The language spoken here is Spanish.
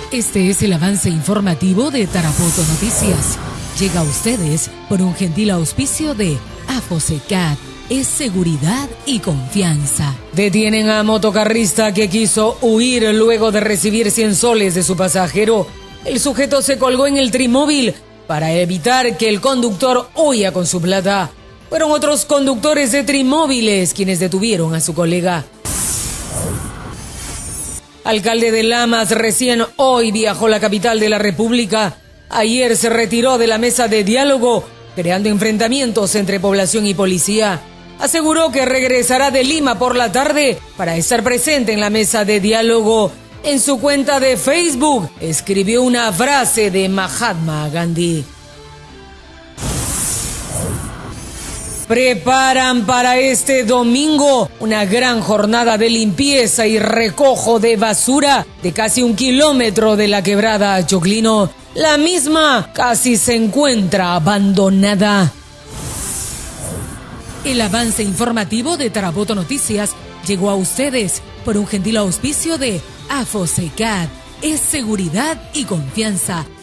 Este es el avance informativo de Tarapoto Noticias. Llega a ustedes por un gentil auspicio de Afosecat. Es seguridad y confianza. Detienen a motocarrista que quiso huir luego de recibir 100 soles de su pasajero. El sujeto se colgó en el trimóvil para evitar que el conductor huya con su plata. Fueron otros conductores de trimóviles quienes detuvieron a su colega. Alcalde de Lamas recién hoy viajó a la capital de la República. Ayer se retiró de la mesa de diálogo, creando enfrentamientos entre población y policía. Aseguró que regresará de Lima por la tarde para estar presente en la mesa de diálogo. En su cuenta de Facebook escribió una frase de Mahatma Gandhi. Preparan para este domingo una gran jornada de limpieza y recojo de basura de casi 1 kilómetro de la quebrada Choclino. La misma casi se encuentra abandonada. El avance informativo de Tarapoto Noticias llegó a ustedes por un gentil auspicio de Afosecat. Es seguridad y confianza.